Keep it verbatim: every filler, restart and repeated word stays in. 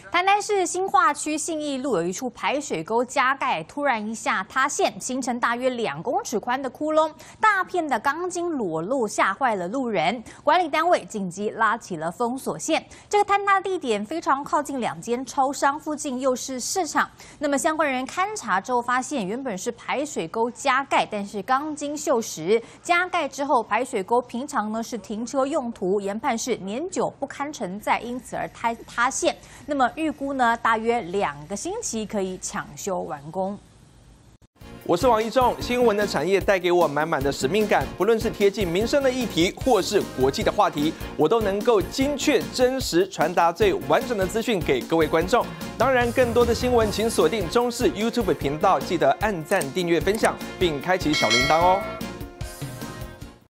台南市新化区信义路有一处排水沟加盖，突然一下塌陷，形成大约两公尺宽的窟窿，大片的钢筋裸露，吓坏了路人。管理单位紧急拉起了封锁线。这个坍塌地点非常靠近两间超商，附近又是市场。那么相关人勘查之后发现，原本是排水沟加盖，但是钢筋锈蚀，加盖之后排水沟平常呢是停车用途，研判是年久不堪承载，因此而塌塌陷。那么预估呢，大约两个星期可以抢修完工。 我是王一中，新闻的产业带给我满满的使命感，不论是贴近民生的议题，或是国际的话题，我都能够精确、真实传达最完整的资讯给各位观众。当然，更多的新闻请锁定中视 YouTube 频道，记得按赞、订阅、分享，并开启小铃铛哦。